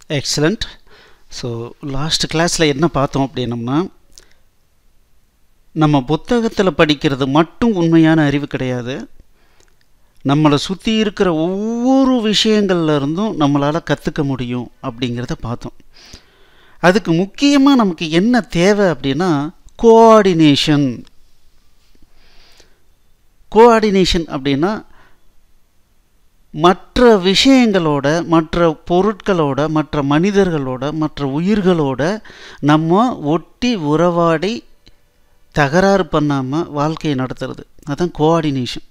Excellent. So last கிளாஸில் என்ன பார்த்தோம் அப்படின்னம்னா, நம்ம புத்தகத்தில் படிக்கிறது மட்டும் உண்மையான அறிவு கிடையாது. நம்மளை சுற்றி இருக்கிற ஒவ்வொரு விஷயங்கள்ல இருந்தும் நம்மளால் கற்றுக்க முடியும் அப்படிங்கிறத பார்த்தோம். அதுக்கு முக்கியமாக நமக்கு என்ன தேவை அப்படின்னா கோஆர்டினேஷன். கோஆர்டினேஷன் அப்படின்னா மற்ற விஷயங்களோட, மற்ற பொருட்களோட, மற்ற மனிதர்களோட, மற்ற உயிர்களோட நம்ம ஒட்டி உறவாடி தகராறு பண்ணாமல் வாழ்க்கையை நடத்துறது. அதுதான் கோஆர்டினேஷன்.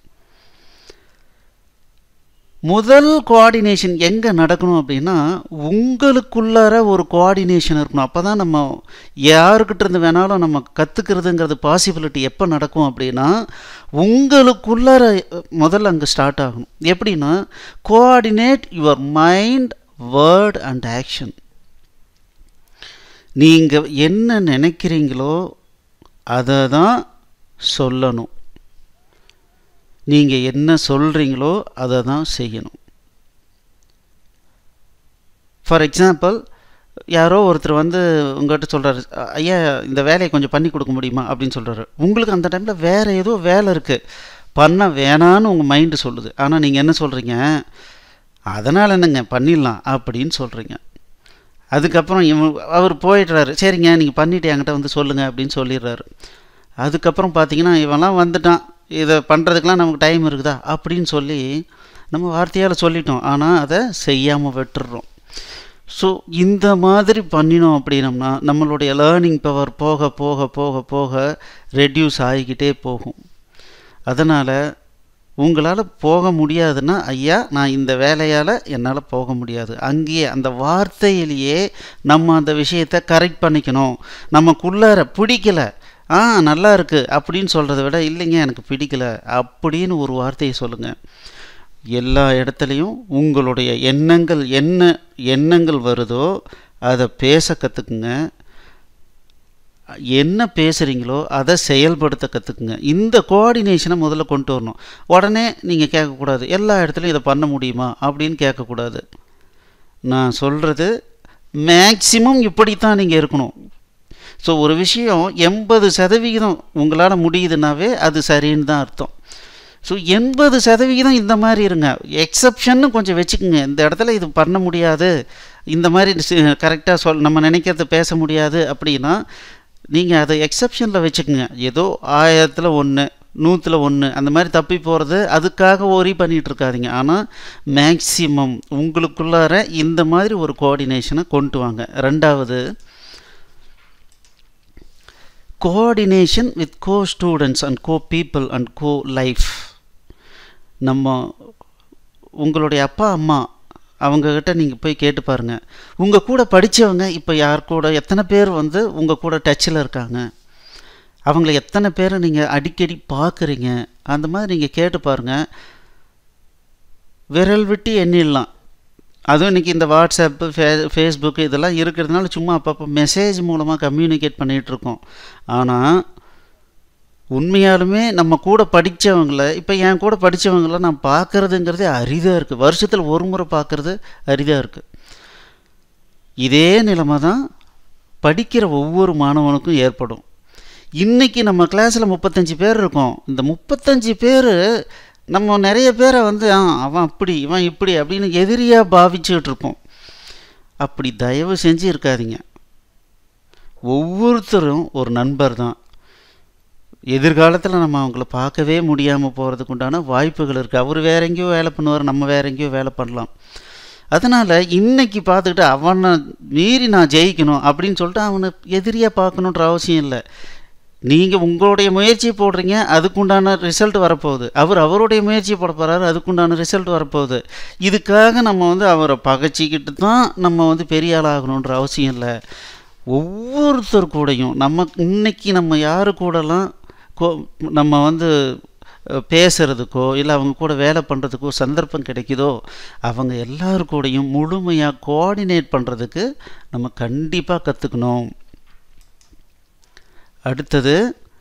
முதல் கோஆர்டினேஷன் எங்கே நடக்கணும் அப்படின்னா, உங்களுக்குள்ளார ஒரு கோஆர்டினேஷன் இருக்கணும். அப்போ தான் நம்ம யாருக்கிட்ட இருந்து வேணாலும் நம்ம கற்றுக்கிறதுங்கிறது பாசிபிலிட்டி எப்போ நடக்கும் அப்படின்னா, உங்களுக்குள்ளார முதல்ல அங்கே ஸ்டார்ட் ஆகணும். எப்படின்னா, coordinate your mind, word and action. நீங்கள் என்ன நினைக்கிறீங்களோ அதை தான் சொல்லணும். நீங்கள் என்ன சொல்கிறீங்களோ அதை தான் செய்யணும். ஃபார் எக்ஸாம்பிள், யாரோ ஒருத்தர் உங்கள்கிட்ட சொல்கிறாரு, ஐயா இந்த வேலையை கொஞ்சம் பண்ணி கொடுக்க முடியுமா அப்படின்னு சொல்கிறாரு. உங்களுக்கு அந்த டைமில் வேறு ஏதோ வேலை இருக்குது, பண்ண வேணான்னு உங்கள் மைண்டு சொல்லுது. ஆனால் நீங்கள் என்ன சொல்கிறீங்க, அதனால் என்னங்க பண்ணிடலாம் அப்படின்னு சொல்கிறீங்க. அதுக்கப்புறம் அவர் போயிடுறாரு. சரிங்க நீங்கள் பண்ணிவிட்டு என்கிட்ட சொல்லுங்கள் அப்படின்னு சொல்லிடுறாரு. அதுக்கப்புறம் பார்த்தீங்கன்னா இவெல்லாம் வந்துட்டான், இதை பண்ணுறதுக்கெலாம் நமக்கு டைம் இருக்குதா அப்படின்னு சொல்லி நம்ம வார்த்தையால் சொல்லிட்டோம். ஆனால் அதை செய்யாமல் விட்டுடுறோம். ஸோ இந்த மாதிரி பண்ணினோம் அப்படின்னம்னா நம்மளுடைய லேர்னிங் பவர் போக போக போக போக ரெடியூஸ் ஆகிக்கிட்டே போகும். அதனால் உங்களால் போக முடியாதுன்னா, ஐயா நான் இந்த வேலையால் என்னால் போக முடியாது, அங்கேயே அந்த வார்த்தையிலேயே நம்ம அந்த விஷயத்தை கரெக்ட் பண்ணிக்கணும். நமக்குள்ளார பிடிக்கலை, நல்லா இருக்குது அப்படின்னு சொல்கிறத விட, இல்லைங்க எனக்கு பிடிக்கல அப்படின்னு ஒரு வார்த்தையை சொல்லுங்கள். எல்லா இடத்துலையும் உங்களுடைய எண்ணங்கள் வருதோ அதை பேச கற்றுக்குங்க. என்ன பேசுகிறீங்களோ அதை செயல்படுத்த கற்றுக்குங்க. இந்த கோஆர்டினேஷனை முதல்ல கொண்டு வரணும். உடனே நீங்கள் கேட்கக்கூடாது, எல்லா இடத்துலையும் இதை பண்ண முடியுமா அப்படின்னு கேட்கக்கூடாது. நான் சொல்கிறது மேக்சிமம் இப்படித்தான் நீங்கள் இருக்கணும். ஸோ ஒரு விஷயம் 80% உங்களால் முடியுதுனாவே அது சரின்னு தான் அர்த்தம். ஸோ 80% இந்த மாதிரி இருங்க. எக்ஸப்ஷன்னு கொஞ்சம் வச்சுக்கோங்க. இந்த இடத்துல இது பண்ண முடியாது, இந்த மாதிரி கரெக்டாக நம்ம நினைக்கிறத பேச முடியாது அப்படின்னா நீங்கள் அதை எக்ஸப்ஷனில் வச்சுக்கோங்க. ஏதோ 1000ல் 1, 100ல் 1 அந்த மாதிரி தப்பி போகிறது, அதுக்காக ஒரி பண்ணிகிட்ருக்காதீங்க. ஆனால் மேக்சிமம் உங்களுக்குள்ளார இந்த மாதிரி ஒரு கோஆர்டினேஷனை கொண்டு வாங்க. ரெண்டாவது, coordination with co students and co people and co life. நம்ம உங்களுடைய அப்பா அம்மா அவங்கக்கிட்ட நீங்கள் போய் கேட்டு பாருங்கள், உங்கள் கூட படித்தவங்க இப்போ யார் கூட எத்தனை பேர் உங்கள் கூட டச்சில் இருக்காங்க, அவங்கள எத்தனை பேரை நீங்கள் அடிக்கடி பார்க்குறீங்க. அந்த மாதிரி நீங்கள் கேட்டு பாருங்கள். விரல் விட்டு எண்ணிடலாம். அதுவும் இன்றைக்கி இந்த வாட்ஸ்அப்பு, ஃபேஸ்புக்கு இதெல்லாம் இருக்கிறதுனால சும்மா அப்பப்போ மெசேஜ் மூலமாக கம்யூனிகேட் பண்ணிகிட்ருக்கோம். ஆனால் உண்மையாலுமே நம்ம கூட படித்தவங்கள, இப்போ என் கூட படித்தவங்கள நான் பார்க்குறதுங்கிறதே அரிதாக இருக்குது. வருஷத்தில் ஒரு முறை பார்க்குறது அரிதாக இருக்குது. இதே நிலைமை தான் படிக்கிற ஒவ்வொரு மாணவனுக்கும் ஏற்படும். இன்றைக்கி நம்ம கிளாஸில் 35 பேர் இருக்கோம். இந்த 35 பேர் நம்ம நிறைய பேரை அவன் அப்படி இவன் இப்படி அப்படின்னு எதிரியாக பாவிச்சுக்கிட்டு இருப்போம். அப்படி தயவு செஞ்சு இருக்காதீங்க. ஒவ்வொருத்தரும் ஒரு நண்பர் தான். எதிர்காலத்தில் நம்ம அவங்கள பார்க்கவே முடியாமல் போகிறதுக்கு உண்டான வாய்ப்புகள் இருக்குது. அவர் வேற எங்கேயோ வேலை பண்ணுவார், நம்ம வேற எங்கேயோ வேலை பண்ணலாம். அதனால் இன்றைக்கி பார்த்துக்கிட்டு அவனை மீறி நான் ஜெயிக்கணும் அப்படின்னு சொல்லிட்டு அவனை எதிரியாக பார்க்கணுன்ற அவசியம் இல்லை. நீங்கள் உங்களுடைய முயற்சியை போடுறீங்க, அதுக்குண்டான ரிசல்ட் வரப்போகுது. அவருடைய முயற்சியை போட போகிறாரு, அதுக்குண்டான ரிசல்ட் வரப்போகுது. இதுக்காக நம்ம அவரை பகைச்சிக்கிட்டு தான் நம்ம பெரிய ஆள் ஆகணுன்ற அவசியம் இல்லை. ஒவ்வொருத்தர் கூடையும் இன்னைக்கு நம்ம யாரு கூடலாம் நம்ம பேசுகிறதுக்கோ இல்லை அவங்க கூட வேலை பண்ணுறதுக்கோ சந்தர்ப்பம் கிடைக்குதோ அவங்க எல்லாரு கூடையும் முழுமையாக கோஆர்டினேட் பண்ணுறதுக்கு நம்ம கண்டிப்பாக கற்றுக்கணும். அடுத்தது,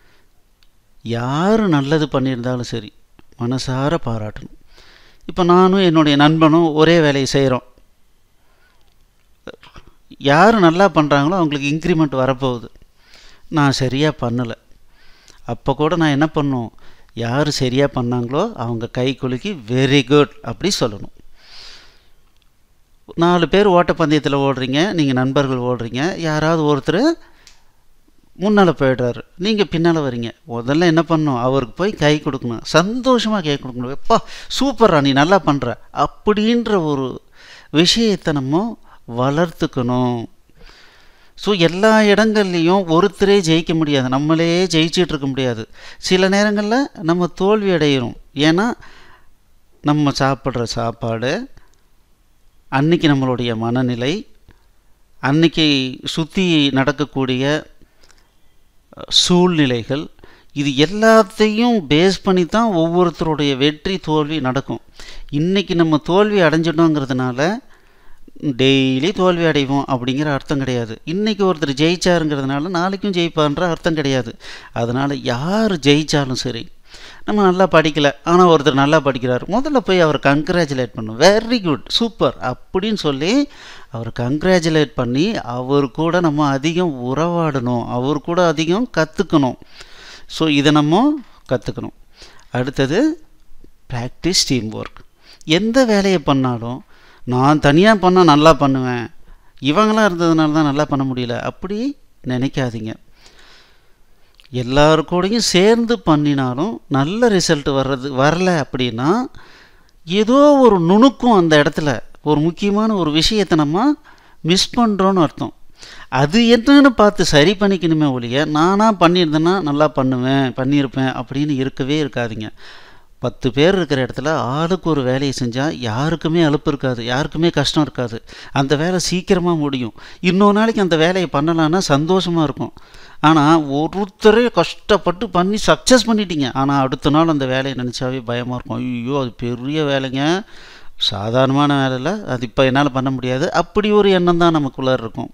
யார் நல்லது பண்ணியிருந்தாலும் சரி மனசார பாராட்டணும். இப்போ நானும் என்னுடைய நண்பனும் ஒரே வேலையை செய்கிறோம். யார் நல்லா பண்ணுறாங்களோ அவங்களுக்கு இன்க்ரிமெண்ட் வரப்போகுது. நான் சரியாக பண்ணலை, அப்போ கூட நான் என்ன பண்ணணும், யார் சரியாக பண்ணாங்களோ அவங்க கை குலுக்கி வெரி குட் அப்படி சொல்லணும். 4 பேர் ஓட்டப்பந்தயத்தில் ஓடுறீங்க, நீங்கள் நண்பர்கள் ஓடுறீங்க, யாராவது ஒருத்தர் முன்னால் போய்டுறாரு, நீங்கள் பின்னால் வரீங்க. முதல்ல என்ன பண்ணணும், அவருக்கு போய் கை கொடுக்கணும், சந்தோஷமாக கை கொடுக்கணும். எப்பா சூப்பரா நீ நல்லா பண்ணுற அப்படின்ற ஒரு விஷயத்தை நம்ம வளர்த்துக்கணும். ஸோ எல்லா இடங்கள்லையும் ஒருத்தரே ஜெயிக்க முடியாது, நம்மளே ஜெயிச்சிட்டு இருக்க முடியாது. சில நேரங்களில் நம்ம தோல்வி அடையிறோம். ஏன்னா நம்ம சாப்பிட்ற சாப்பாடு, அன்னைக்கு நம்மளுடைய மனநிலை, அன்னைக்கு சுற்றி நடக்கக்கூடிய சூழ்நிலைகள், இது எல்லாத்தையும் பேஸ் பண்ணி தான் ஒவ்வொருத்தருடைய வெற்றி தோல்வி நடக்கும். இன்றைக்கி நம்ம தோல்வி அடைஞ்சிட்டோங்கிறதுனால டெய்லி தோல்வி அடைவோம் அப்படிங்கிற அர்த்தம் கிடையாது. இன்றைக்கி ஒருத்தர் ஜெயிச்சாருங்கிறதுனால நாளைக்கும் ஜெயிப்பான்ற அர்த்தம் கிடையாது. அதனால் யார் ஜெயித்தாலும் சரி, நம்ம நல்லா படிக்கலை ஆனால் ஒருத்தர் நல்லா படிக்கிறார், முதல்ல போய் அவரை கங்க்ராச்சுலேட் பண்ணணும். வெரி குட் சூப்பர் அப்படின்னு சொல்லி அவரை கங்க்ராச்சுலேட் பண்ணி அவர் கூட நம்ம அதிகம் உறவாடணும், அவர் கூட அதிகம் கற்றுக்கணும். ஸோ இதை நம்ம கற்றுக்கணும். அடுத்தது ப்ராக்டிஸ் டீம் ஒர்க். எந்த வேலையை பண்ணாலும் நான் தனியாக பண்ணால் நல்லா பண்ணுவேன், இவங்களாம் இருந்ததுனால தான் நல்லா பண்ண முடியல அப்படி நினைக்காதீங்க. எல்லாருக்கூடையும் சேர்ந்து பண்ணினாலும் நல்ல ரிசல்ட் வரல அப்படின்னா ஏதோ ஒரு நுணுக்கம் அந்த இடத்துல ஒரு முக்கியமான ஒரு விஷயத்தை நம்ம மிஸ் பண்ணுறோன்னு அர்த்தம். அது என்னன்னு பார்த்து சரி பண்ணிக்கணுமே ஒழிய நானாக பண்ணியிருந்தேன்னா நல்லா பண்ணியிருப்பேன் அப்படின்னு இருக்கவே இருக்காதிங்க. 10 பேர் இருக்கிற இடத்துல ஆளுக்கு ஒரு வேலையை செஞ்சால் யாருக்குமே அலுப்பு இருக்காது, யாருக்குமே கஷ்டம் இருக்காது, அந்த வேலை சீக்கிரமாக முடியும். இன்னொரு நாளைக்கு அந்த வேலையை பண்ணலான்னா சந்தோஷமாக இருக்கும். ஆனால் ஒருத்தரே கஷ்டப்பட்டு பண்ணி சக்ஸஸ் பண்ணிட்டீங்க, ஆனால் அடுத்த நாள் அந்த வேலையை நினச்சாவே பயமாக இருக்கும். ஐயோ அது பெரிய வேலைங்க, சாதாரணமான வேலை இல்லை, அது இப்போ என்னால் பண்ண முடியாது, அப்படி ஒரு எண்ணம் தான் நமக்குள்ளே இருக்கும்.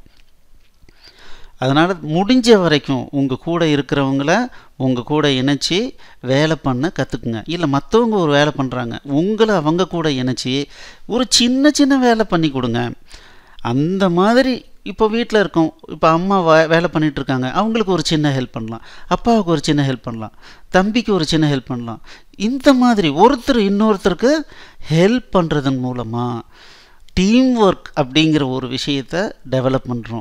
அதனால் முடிஞ்ச வரைக்கும் உங்கள் கூட இருக்கிறவங்கள உங்கள் கூட இணைச்சி வேலை பண்ண கற்றுக்குங்க. இல்லை மற்றவங்க ஒரு வேலை பண்ணுறாங்க, உங்களை அவங்க கூட இணைச்சி ஒரு சின்ன சின்ன வேலை பண்ணி கொடுங்க. அந்த மாதிரி இப்போ வீட்டில் இருக்கோம், இப்போ அம்மா வேலை பண்ணிகிட்ருக்காங்க, அவங்களுக்கு ஒரு சின்ன ஹெல்ப் பண்ணலாம், அப்பாவுக்கு ஒரு சின்ன ஹெல்ப் பண்ணலாம், தம்பிக்கு ஒரு சின்ன ஹெல்ப் பண்ணலாம். இந்த மாதிரி ஒருத்தர் இன்னொருத்தருக்கு ஹெல்ப் பண்ணுறதன் மூலமாக டீம் ஒர்க் அப்படிங்கிற ஒரு விஷயத்தை டெவலப் பண்ணுறோம்.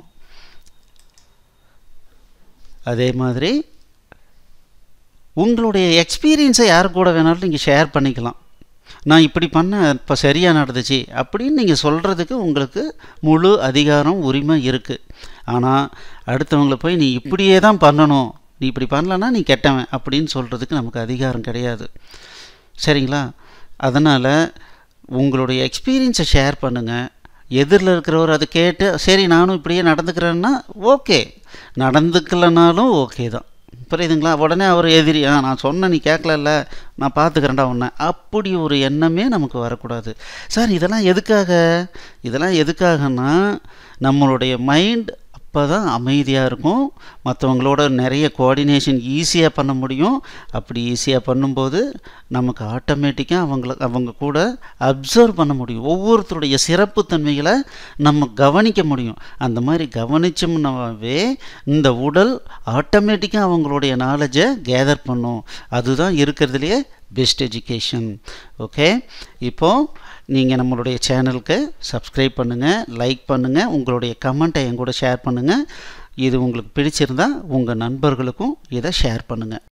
அதே மாதிரி உங்களுடைய எக்ஸ்பீரியன்ஸை யார் கூட வேணாலும் நீங்கள் ஷேர் பண்ணிக்கலாம். நான் இப்படி பண்ண இப்போ சரியாக நடந்துச்சு அப்படின்னு நீங்கள் சொல்கிறதுக்கு உங்களுக்கு முழு அதிகாரம் உரிமை இருக்குது. ஆனால் அடுத்தவங்களை போய் நீ இப்படியே தான் பண்ணணும், நீ இப்படி பண்ணலன்னா நீ கெட்டவன் அப்படின்னு சொல்கிறதுக்கு நமக்கு அதிகாரம் கிடையாது. சரிங்களா? அதனால் உங்களுடைய எக்ஸ்பீரியன்ஸை ஷேர் பண்ணுங்கள். எதிரில் இருக்கிறவர் அதை கேட்டு சரி நானும் இப்படியே நடந்துக்கிறேன்னா ஓகே, நடந்துக்கலனாலும் ஓகே தான். புரியுதுங்களா? உடனே அவர் எதிரி, நான் சொன்னேன் நீ கேட்கல, நான் பார்த்துக்கிறேன்டா உன்னை, அப்படி ஒரு எண்ணமே நமக்கு வரக்கூடாது. சார் இதெல்லாம் எதுக்காகன்னா நம்மளுடைய மைண்ட் அப்போ தான் அமைதியாக இருக்கும், மற்றவங்களோட நிறைய கோஆர்டினேஷன் ஈஸியாக பண்ண முடியும். அப்படி ஈஸியாக பண்ணும்போது நமக்கு ஆட்டோமேட்டிக்காக அவங்க கூட அப்சர்வ் பண்ண முடியும், ஒவ்வொருத்தருடைய சிறப்புத்தன்மைகளை நம்ம கவனிக்க முடியும். அந்த மாதிரி கவனிச்சோம்னாவே இந்த உடல் ஆட்டோமேட்டிக்காக அவங்களுடைய நாலேஜை கேதர் பண்ணும். அதுதான் இருக்கிறதுலையே பெஸ்ட் எஜுகேஷன். ஓகே, இப்போது நீங்கள் நம்மளுடைய சேனலுக்கு சப்ஸ்கிரைப் பண்ணுங்கள், லைக் பண்ணுங்கள், உங்களுடைய கமெண்ட்டை என் கூட ஷேர் பண்ணுங்கள். இது உங்களுக்கு பிடிச்சிருந்தால் உங்கள் நண்பர்களுக்கும் இதை ஷேர் பண்ணுங்கள்.